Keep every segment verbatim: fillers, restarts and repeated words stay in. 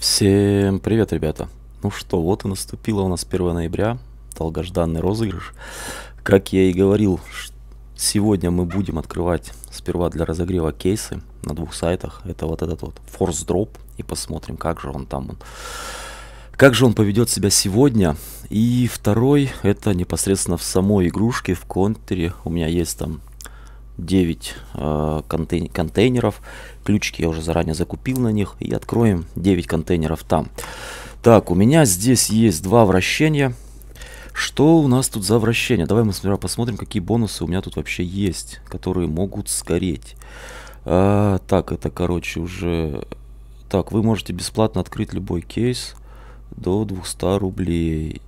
Всем привет, ребята! Ну что, вот и наступило у нас первое ноября, долгожданный розыгрыш. Как я и говорил, сегодня мы будем открывать сперва для разогрева кейсы на двух сайтах. Это вот этот вот Force Drop, и посмотрим, как же он там, он, как же он поведет себя сегодня. И второй, это непосредственно в самой игрушке, в контере. У меня есть там девять э, контейн контейнеров. Ключики я уже заранее закупил на них. И откроем девять контейнеров там. Так, у меня здесь есть два вращения. Что у нас тут за вращение? Давай мы сперва посмотрим, какие бонусы у меня тут вообще есть, которые могут сгореть. А, так, это, короче, уже... Так, вы можете бесплатно открыть любой кейс до двухсот рублей.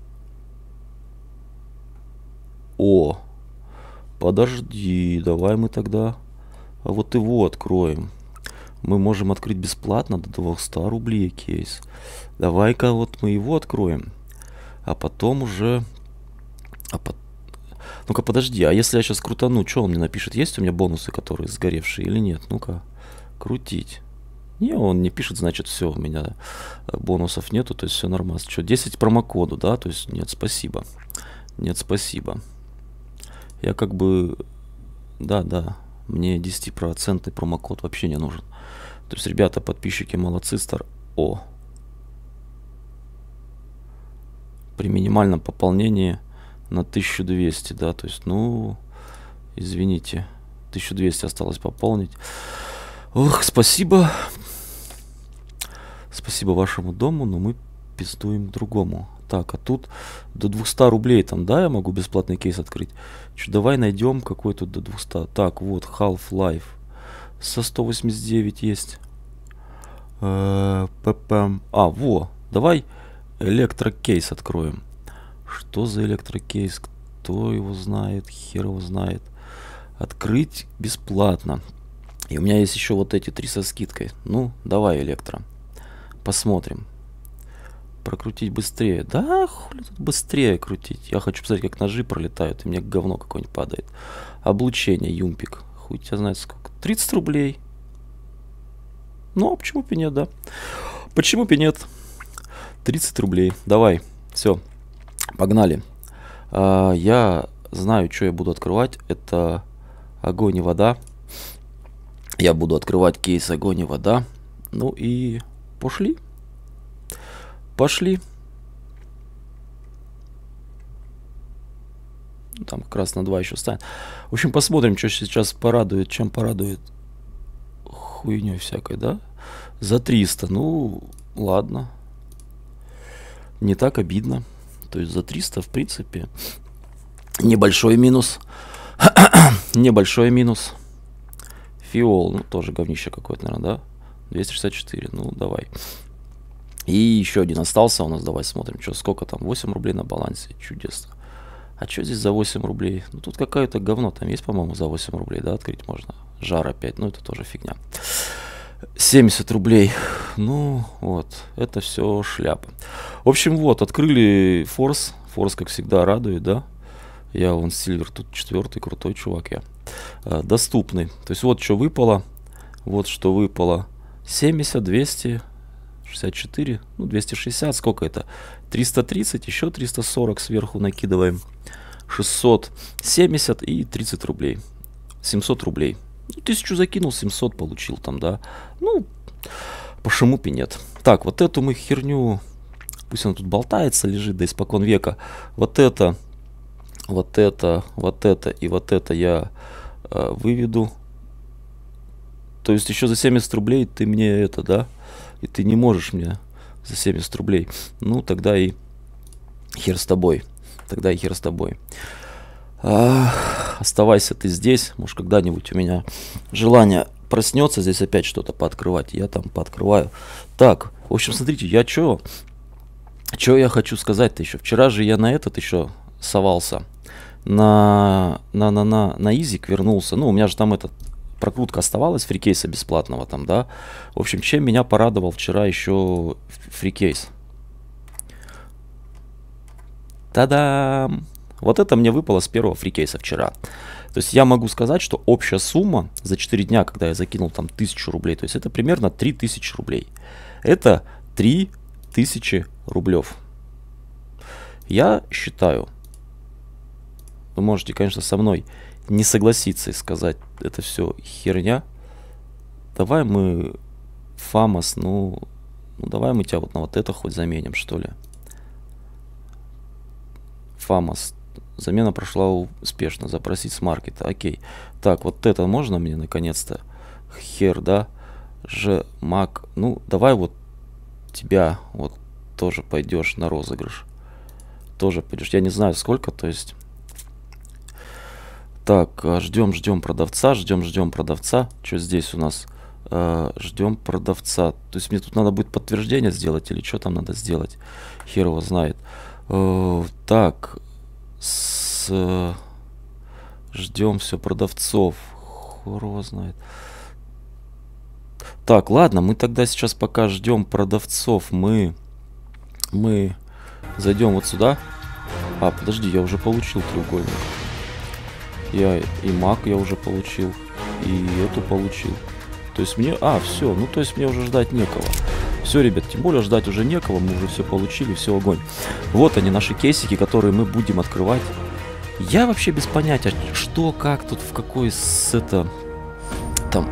О! Подожди, давай мы тогда а вот его откроем. Мы можем открыть бесплатно до двухсот рублей кейс. Давай-ка вот мы его откроем. А потом уже... А по... Ну-ка, подожди, а если я сейчас крутану, что он мне напишет? Есть у меня бонусы, которые сгоревшие или нет? Ну-ка, крутить. Не, он не пишет, значит, все, у меня бонусов нету, то есть все нормально. Что, десять промокоду, да? То есть нет, спасибо. Нет, спасибо. Я как бы... Да, да, мне десятипроцентный промокод вообще не нужен. То есть, ребята, подписчики, молодцы, стар... О! При минимальном пополнении на тысячу двести, да, то есть, ну, извините, тысячу двести осталось пополнить. Ох, спасибо. Спасибо вашему дому, но мы пиздуем к другому. Так, а тут до двухсот рублей там, да, я могу бесплатный кейс открыть? Че, давай найдем какой тут до двухсот. Так, вот, Half-Life. Со сто восемьдесят девять есть. Э -э а, во, давай электрокейс откроем. Что за электрокейс? Кто его знает? Хер его знает. Открыть бесплатно. И у меня есть еще вот эти три со скидкой. Ну, давай электро. Посмотрим. Прокрутить быстрее. Да, хули тут быстрее крутить. Я хочу посмотреть, как ножи пролетают, и мне говно какое-нибудь падает. Облучение, юмпик. Хуй тебя знает сколько. тридцать рублей. Ну, а почему бы нет, да? Почему бы нет? тридцать рублей. Давай. Все. Погнали. А, я знаю, что я буду открывать. Это огонь и вода. Я буду открывать кейс огонь и вода. Ну и пошли. Пошли. Там как раз на два еще станет. В общем, посмотрим, что сейчас порадует. Чем порадует. Хуйней всякой, да? За триста. Ну, ладно. Не так обидно. То есть за триста, в принципе, небольшой минус. Небольшой минус. Фиол. Ну, тоже говнище какое-то, наверное, да? двести шестьдесят четыре. Ну, давай. И еще один остался у нас. Давай смотрим, что, сколько там. восемь рублей на балансе. Чудесно. А что здесь за восемь рублей? Ну, тут какое-то говно. Там есть, по-моему, за восемь рублей, да, открыть можно. Жар опять. Ну, это тоже фигня. семьдесят рублей. Ну, вот. Это все шляпа. В общем, вот. Открыли Форс. Форс, как всегда, радует, да? Я вон Сильвер. Тут четвертый крутой чувак я. А, доступный. То есть, вот что выпало. Вот что выпало. семьдесят, двести... шестьдесят четыре, ну двести шестьдесят, сколько это? триста тридцать, еще триста сорок сверху накидываем. шестьсот семьдесят и тридцать рублей. семьсот рублей. Ну, тысячу закинул, семьсот получил там, да. Ну, почему бы нет. Так, вот эту мы херню, пусть она тут болтается, лежит, да испокон века. Вот это, вот это, вот это и вот это я э, выведу. То есть еще за семьдесят рублей ты мне это, да? И ты не можешь мне за семьдесят рублей. Ну, тогда и хер с тобой. Тогда и хер с тобой. А, оставайся ты здесь. Может, когда-нибудь у меня желание проснется здесь опять что-то пооткрывать. Я там пооткрываю. Так, в общем, смотрите, я что? Что я хочу сказать-то еще? Вчера же я на этот еще совался. На, на, на, на, на изик вернулся. Ну, у меня же там этот... Прокрутка оставалась фрикейса бесплатного там, да. В общем, чем меня порадовал вчера еще фрикейс. Та-дам! Вот это мне выпало с первого фрикейса вчера. То есть я могу сказать, что общая сумма за четыре дня, когда я закинул там тысячу рублей, то есть это примерно три тысячи рублей. Это три тысячи рублев. Я считаю, вы можете, конечно, со мной не согласиться и сказать, это все херня. Давай мы, Фамос, ну, ну давай мы тебя вот на вот это хоть заменим, что ли. Фамос. Замена прошла успешно. Запросить с маркета. Окей. Так, вот это можно мне наконец-то? Хер, да? Ж, мак. Ну, давай вот тебя вот тоже пойдешь на розыгрыш. Тоже пойдешь. Я не знаю сколько, то есть. Так, ждем, ждем продавца, ждем, ждем продавца. Что здесь у нас? Uh, ждем продавца. То есть мне тут надо будет подтверждение сделать или что там надо сделать? Хер его знает. Uh, так, с... ждем все продавцов. Хер его знает. Так, ладно, мы тогда сейчас пока ждем продавцов. Мы, мы зайдем вот сюда. А, подожди, я уже получил треугольник. Я и маг я уже получил, и эту получил. То есть мне... А, все, ну то есть мне уже ждать некого. Все, ребят, тем более ждать уже некого, мы уже все получили, все, огонь. Вот они, наши кейсики, которые мы будем открывать. Я вообще без понятия, что, как тут, в какой с это... Там...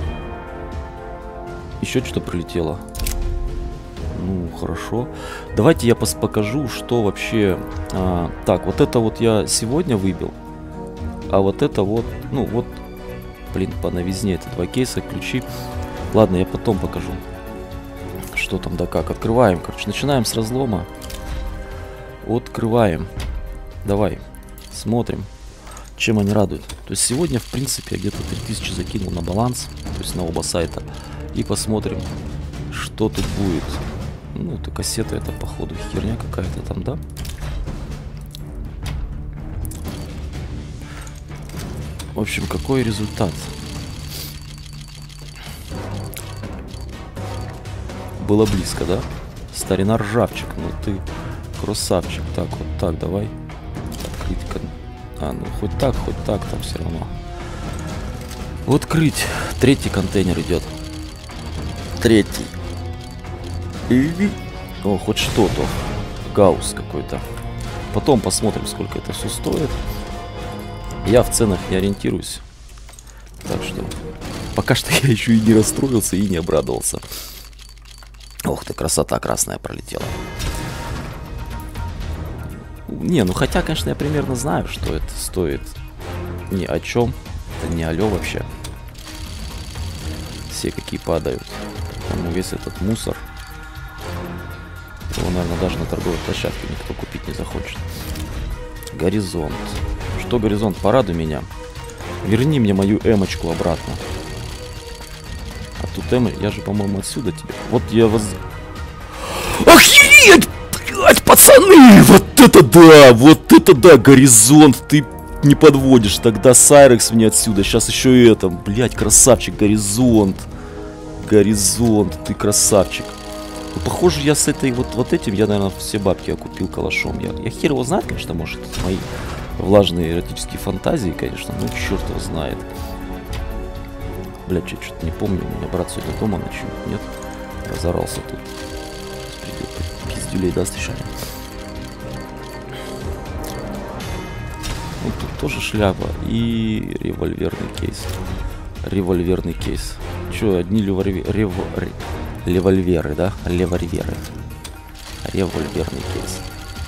Еще что-то прилетело. Ну, хорошо. Давайте я пос покажу, что вообще... А, так, вот это вот я сегодня выбил. А вот это вот, ну вот... Блин, по новизне это два кейса, ключи. Ладно, я потом покажу, что там да как. Открываем, короче, начинаем с разлома. Открываем. Давай, смотрим, чем они радуют. То есть сегодня, в принципе, я где-то три тысячи закинул на баланс, то есть на оба сайта. И посмотрим, что тут будет. Ну, это кассета, это, походу, херня какая-то там, да? В общем, какой результат? Было близко, да? Старина ржавчик, ну ты красавчик. Так, вот так, давай. Открыть. А, ну хоть так, хоть так, там все равно. Открыть. Третий контейнер идет. Третий. И... О, хоть что-то. Гаусс какой-то. Потом посмотрим, сколько это все стоит. Я в ценах не ориентируюсь. Так что пока что я еще и не расстроился, и не обрадовался. Ох ты, красота красная пролетела. Не, ну хотя, конечно, я примерно знаю, что это стоит. Ни о чем. Это не алё вообще. Все какие падают. Потому весь этот мусор. Его, наверное, даже на торговой площадке никто купить не захочет. Горизонт. Что, горизонт, порадуй меня. Верни мне мою эмочку обратно. А тут эмо, я же, по-моему, отсюда тебе. Вот я вас... Охереть! Блять, пацаны! Вот это да! Вот это да, горизонт! Ты не подводишь. Тогда Сайрекс мне отсюда. Сейчас еще и это. Блять, красавчик, горизонт. Горизонт, ты красавчик. Ну, похоже, я с этой вот, вот этим, я, наверное, все бабки окупил калашом. Я, я хер его знает, конечно, может, мои влажные эротические фантазии, конечно, ну черт его знает. Блядь, я что-то не помню, у меня брат сегодня дома ночью, нет? Разорался тут. Пиздюлей даст еще. Ну, тут тоже шляпа и револьверный кейс. Револьверный кейс. Че, одни револьверы, рев... револьверы, да? Револьверы. Револьверный кейс.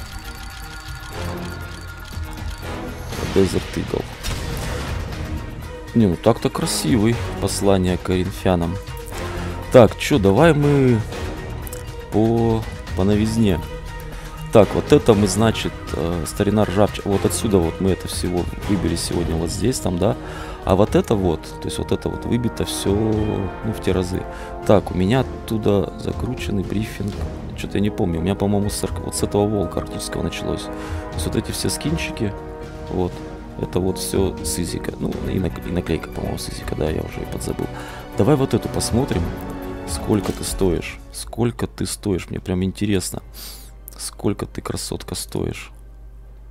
Desert Eagle. Не, ну так-то красивый. Послание коринфянам. Так, чё, давай мы по, по новизне. Так, вот это мы, значит, э, старина ржавчина. Вот отсюда вот мы это всего выбили сегодня вот здесь, там, да. А вот это вот, то есть вот это вот выбито все, ну, в те разы. Так, у меня оттуда закрученный брифинг. Что-то я не помню. У меня, по-моему, с, вот с этого волка арктического началось. То есть вот эти все скинчики. Вот, это вот все с изика. Ну, и, нак и наклейка, по-моему, с изика, да, я уже и подзабыл. Давай вот эту посмотрим. Сколько ты стоишь? Сколько ты стоишь? Мне прям интересно. Сколько ты, красотка, стоишь?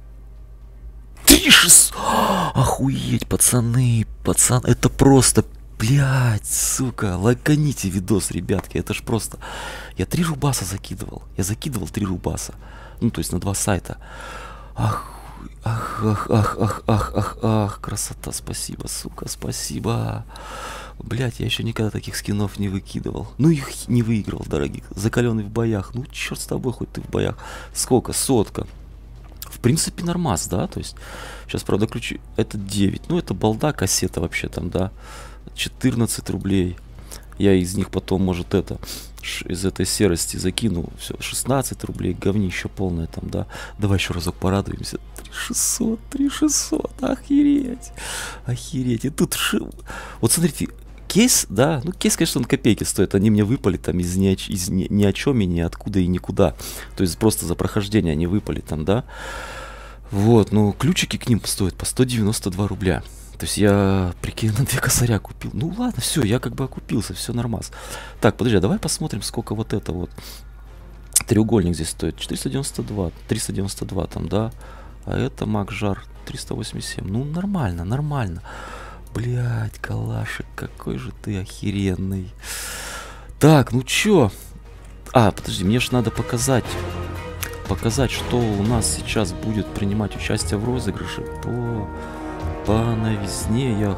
Три шестьсот! Охуеть, пацаны, пацан, это просто Блять, сука, лайканите видос, ребятки, это ж просто... Я три рубаса закидывал, я закидывал три рубаса, ну, то есть на два сайта. Ах, ах, ах, ах, ах, ах, ах, ах, красота, спасибо, сука, спасибо. Блять, я еще никогда таких скинов не выкидывал. Ну, их не выигрывал, дорогих, закаленный в боях. Ну, черт с тобой, хоть ты в боях. Сколько? Сотка. В принципе, нормас, да, то есть... Сейчас, правда, ключи... Это девять, ну, это балда, кассета вообще там, да. четырнадцать рублей. Я из них потом, может, это из этой серости закинул. Все, шестнадцать рублей, говнище полное там, да. Давай еще разок порадуемся. три шестьсот, три шестьсот, охереть. Охереть. И тут ши... Вот смотрите, кейс, да, ну кейс, конечно, он копейки стоит. Они мне выпали там из ни о, из ни, ни о чем и ни откуда и никуда. То есть просто за прохождение они выпали там, да. Вот, ну ключики к ним стоят по сто девяносто два рубля. То есть я, прикинь, на две косаря купил. Ну ладно, все, я как бы окупился, все нормас. Так, подожди, а давай посмотрим, сколько вот это вот. Треугольник здесь стоит четыреста девяносто два, триста девяносто два там, да. А это Макжар триста восемьдесят семь. Ну нормально, нормально. Блять, калашик, какой же ты охеренный. Так, ну чё? А, подожди, мне ж надо показать. Показать, что у нас сейчас будет принимать участие в розыгрыше по... По новизне я...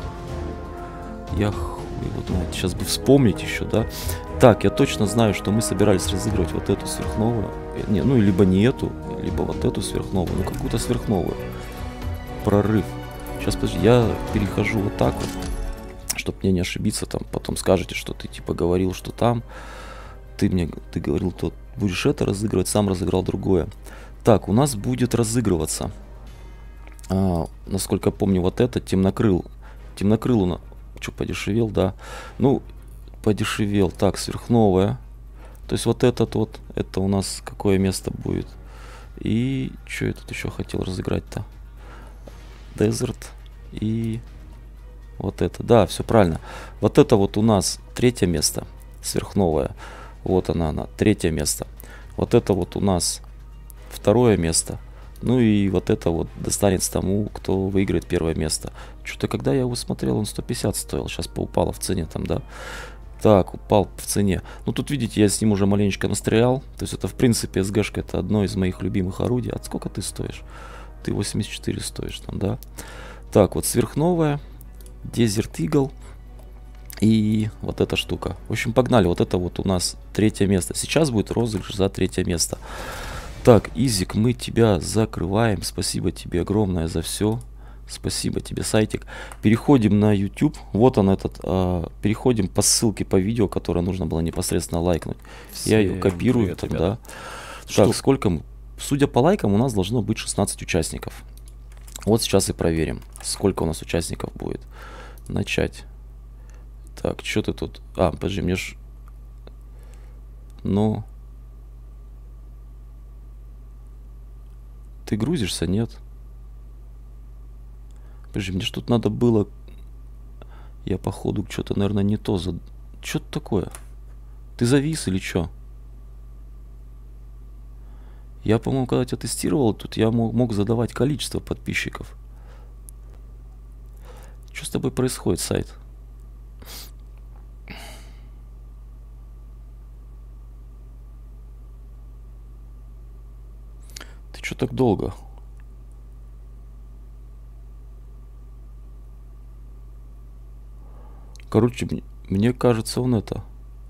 Я хуй его знает. Сейчас бы вспомнить еще, да? Так, я точно знаю, что мы собирались разыгрывать вот эту сверхновую. Не, ну, либо не эту, либо вот эту сверхновую. Ну, какую-то сверхновую. Прорыв. Сейчас, подожди, я перехожу вот так вот. Чтоб мне не ошибиться, там потом скажете, что ты типа говорил, что там. Ты мне, ты говорил, то будешь это разыгрывать, сам разыграл другое. Так, у нас будет разыгрываться... А, насколько помню, вот это темнокрыл. Темнокрыл у нас... Что, подешевел, да? Ну, подешевел. Так, сверхновая. То есть вот этот вот, это у нас какое место будет? И что я тут еще хотел разыграть-то? Desert и вот это. Да, все правильно. Вот это вот у нас третье место. Сверхновая. Вот она, она. Третье место. Вот это вот у нас второе место. Ну и вот это вот достанется тому, кто выиграет первое место. Что-то когда я его смотрел, он сто пятьдесят стоил. Сейчас поупало в цене там, да. Так, упал в цене. Ну тут, видите, я с ним уже маленечко настрелял. То есть это, в принципе, СГшка это одно из моих любимых орудий. А сколько ты стоишь? Ты восемьдесят четыре стоишь там, да. Так, вот сверхновая. Desert Eagle. И вот эта штука. В общем, погнали. Вот это вот у нас третье место. Сейчас будет розыгрыш за третье место. Так, Изик, мы тебя закрываем. Спасибо тебе огромное за все. Спасибо тебе, сайтик. Переходим на YouTube. Вот он этот. А, переходим по ссылке по видео, которое нужно было непосредственно лайкнуть. Всем Я ее копирую. Привет, там, да. Что? Так, сколько мы? Судя по лайкам, у нас должно быть шестнадцать участников. Вот сейчас и проверим, сколько у нас участников будет. Начать. Так, что ты тут? А, подожди, мне ж... Ну... Ты грузишься? Нет. Подожди, мне ж тут надо было... Я походу что-то, наверное, не то за... Что-то такое. Ты завис или что? Я, по-моему, когда тебя тестировал, тут я мог, мог задавать количество подписчиков. Что с тобой происходит, сайт? Что так долго? Короче, мне, мне кажется, он это...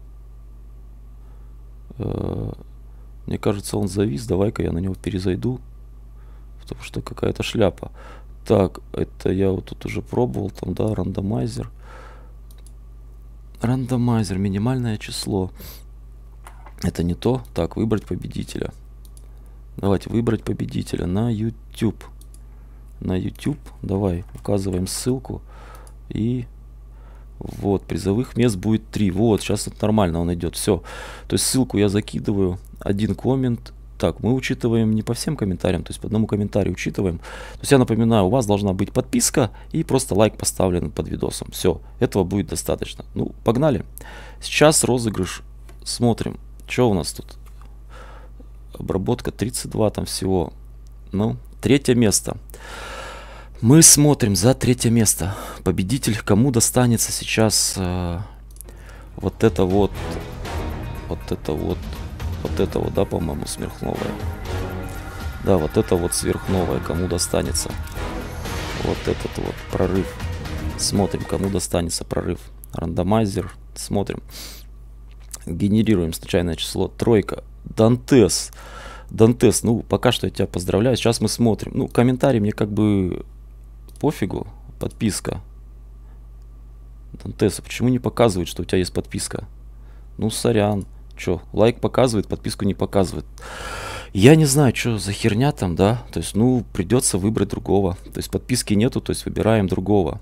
Э, мне кажется, он завис. Давай-ка я на него перезайду. Потому что какая-то шляпа. Так, это я вот тут уже пробовал. Там, да, рандомайзер. Рандомайзер. Минимальное число. Это не то. Так, выбрать победителя. Давайте выбрать победителя на YouTube. На YouTube. Давай, указываем ссылку. И вот, призовых мест будет три. Вот, сейчас это нормально, он идет. Все. То есть ссылку я закидываю. Один коммент. Так, мы учитываем не по всем комментариям, то есть по одному комментарию учитываем. То есть я напоминаю, у вас должна быть подписка и просто лайк поставлен под видосом. Все, этого будет достаточно. Ну, погнали. Сейчас розыгрыш. Смотрим, что у нас тут. Обработка тридцать два там всего. Ну, третье место. Мы смотрим за третье место. Победитель, кому достанется сейчас э, вот это вот, вот это вот, вот это вот, да, по-моему, сверхновая. Да, вот это вот сверхновая, кому достанется. Вот этот вот прорыв. Смотрим, кому достанется прорыв. Рандомайзер, смотрим. Генерируем случайное число. Тройка. Дантес. Дантес, ну, пока что я тебя поздравляю. Сейчас мы смотрим. Ну, комментарий мне как бы пофигу. Подписка. Дантес, а почему не показывает, что у тебя есть подписка? Ну, сорян. Че, лайк показывает, подписку не показывает. Я не знаю, что за херня там, да. То есть, ну, придется выбрать другого. То есть, подписки нету, то есть, выбираем другого.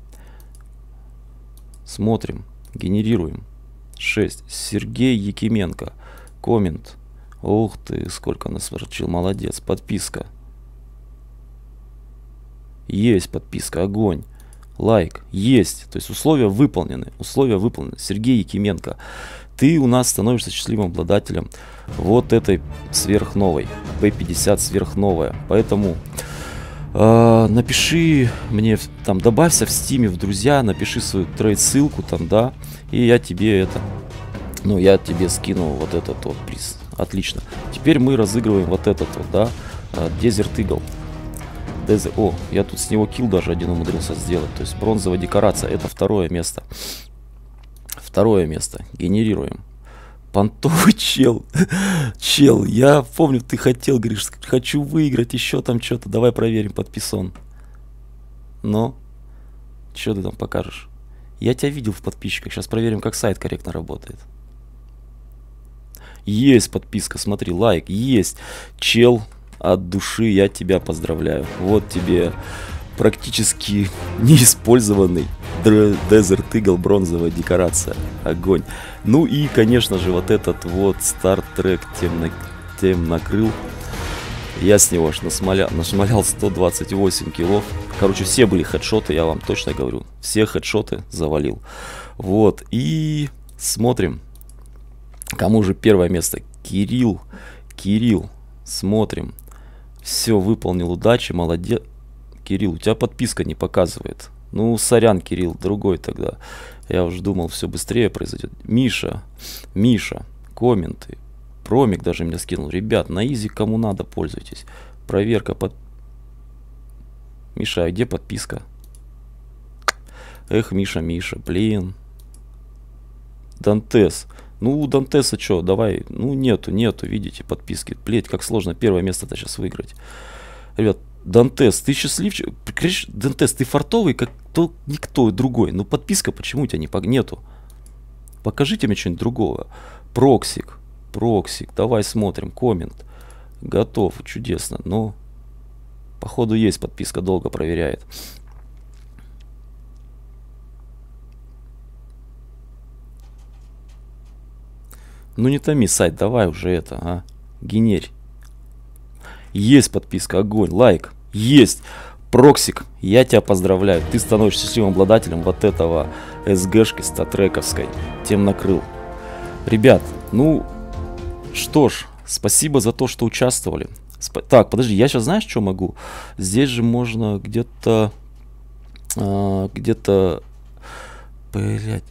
Смотрим. Генерируем. шесть. Сергей Якименко. Коммент. Ух ты, сколько нас выручил. Молодец. Подписка. Есть подписка. Огонь. Лайк. Есть. То есть условия выполнены. Условия выполнены. Сергей Якименко. Ты у нас становишься счастливым обладателем вот этой сверхновой. пэ пятьдесят сверхновая. Поэтому э, напиши мне, там, добавься в стиме в друзья, напиши свою трейд-ссылку там, да. И я тебе это, ну, я тебе скину вот этот вот приз. Отлично. Теперь мы разыгрываем вот этот вот, да, Desert Eagle. Desert... О, я тут с него килл даже один умудрился сделать. То есть бронзовая декорация. Это второе место. Второе место. Генерируем. Понтовый чел. Чел, я помню, ты хотел, говоришь, хочу выиграть еще там что-то. Давай проверим подписон. Но, что ты там покажешь? Я тебя видел в подписчиках. Сейчас проверим, как сайт корректно работает. Есть подписка, смотри, лайк, есть. Чел, от души я тебя поздравляю. Вот тебе практически неиспользованный Desert Eagle бронзовая декорация. Огонь. Ну и, конечно же, вот этот вот Star Trek темно, темнокрыл. Я с него аж насмолял, нашмалял сто двадцать восемь киллов. Короче, все были хедшоты, я вам точно говорю. Все хедшоты завалил. Вот, и смотрим. Кому же первое место? Кирилл. Кирилл. Смотрим. Все, выполнил, удачи, молодец. Кирилл, у тебя подписка не показывает. Ну, сорян, Кирилл, другой тогда. Я уже думал, все быстрее произойдет. Миша. Миша. Комменты. Промик даже мне скинул. Ребят, на изи кому надо, пользуйтесь. Проверка под... Миша, а где подписка? Эх, Миша, Миша, блин. Дантес. Ну, у Дантеса что, давай. Ну, нету, нету, видите, подписки. Блять, как сложно первое место-то сейчас выиграть. Ребят, Дантес, ты счастливчик. Дантес, ты фартовый, как то никто другой. Ну, подписка почему у тебя не пог... нету? Покажите мне что-нибудь другого. Проксик. Проксик. Давай смотрим. Коммент. Готов. Чудесно. Но, походу, есть подписка. Долго проверяет. Ну не томи, сайт, давай уже это, а. Генерь. Есть подписка, огонь, лайк. Есть. Проксик, я тебя поздравляю. Ты становишься счастливым обладателем вот этого СГшки статрековской. Темнокрыл. Ребят, ну, что ж, спасибо за то, что участвовали. Сп... Так, подожди, я сейчас знаешь, что могу? Здесь же можно где-то... А, где-то... Блять.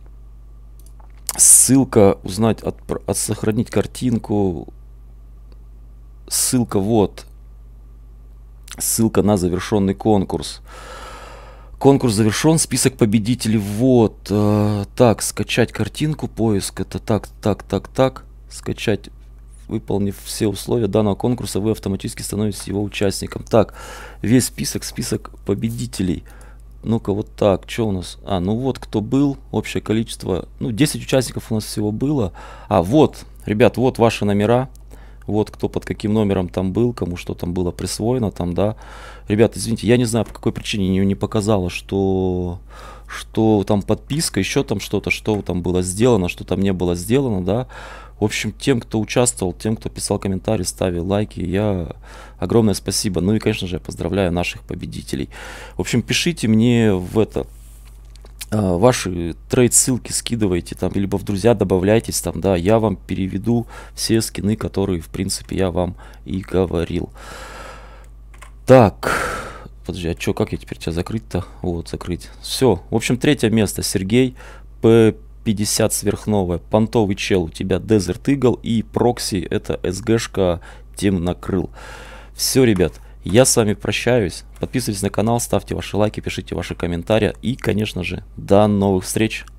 Ссылка, узнать, от, от сохранить картинку. Ссылка вот. Ссылка на завершенный конкурс. Конкурс завершен, список победителей. Вот. Э, так, скачать картинку, поиск. Это так, так, так, так. Скачать. Выполнив все условия данного конкурса, вы автоматически становитесь его участником. Так, весь список, список победителей. Ну-ка, вот так, что у нас? А, ну вот, кто был, общее количество, ну, десять участников у нас всего было. А, вот, ребят, вот ваши номера, вот кто под каким номером там был, кому что там было присвоено там, да. Ребят, извините, я не знаю, по какой причине не, не показала, что, что там подписка, еще там что-то, что там было сделано, что там не было сделано, да. В общем, тем, кто участвовал, тем, кто писал комментарии, ставил лайки, я огромное спасибо. Ну и, конечно же, я поздравляю наших победителей. В общем, пишите мне в это, ваши трейд-ссылки скидывайте там, либо в друзья добавляйтесь там, да, я вам переведу все скины, которые, в принципе, я вам и говорил. Так, Подожди, а что, как я теперь тебя закрыть-то? Вот, закрыть. Все. В общем, третье место. Сергей. П пятьдесят сверхновая. Понтовый чел. У тебя Desert Eagle. И прокси. Это СГшка. Тем накрыл. Все, ребят. Я с вами прощаюсь. Подписывайтесь на канал, ставьте ваши лайки, пишите ваши комментарии. И, конечно же, до новых встреч.